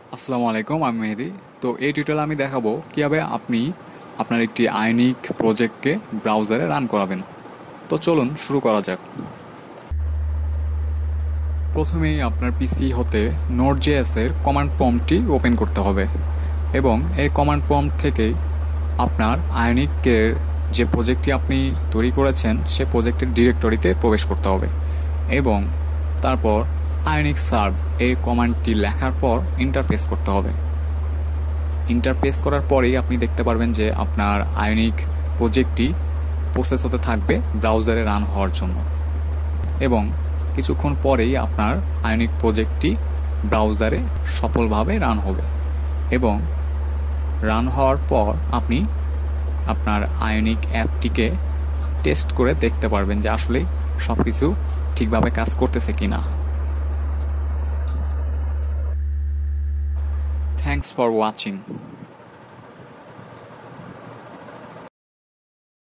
আসসালামু আলাইকুম, আমি মেহেদি। তো এই টিউটোরিয়ালে আমি দেখাবো কিভাবে আপনি আপনার একটি আয়নিক প্রজেক্টকে ব্রাউজারে রান করাবেন। তো চলুন শুরু করা যাক। প্রথমেই আপনার পিসি হতে নোড.js এর কমান্ড প্রম্পটটি ওপেন করতে হবে এবং এই কমান্ড প্রম্পট থেকেই আপনার আয়নিকের যে প্রজেক্টটি আপনি তৈরি করেছেন সে প্রজেক্টের ডিরেক্টরিতে প্রবেশ করতে হবে এবং তারপর আয়নিক সার্ভ এই কমান্ডটি লেখার পর ইন্টারফেস করতে হবে। ইন্টারফেস করার পরেই আপনি দেখতে পারবেন যে আপনার আয়নিক প্রজেক্টটি প্রসেস হতে থাকবে ব্রাউজারে রান হওয়ার জন্য এবং কিছুক্ষণ পরেই আপনার আয়নিক প্রজেক্টটি ব্রাউজারে সফলভাবে রান হবে এবং রান হওয়ার পর আপনি আপনার আয়নিক অ্যাপটিকে টেস্ট করে দেখতে পারবেন যে আসলে সব কিছু ঠিকভাবে কাজ করতেছে কিনা। Thanks for watching.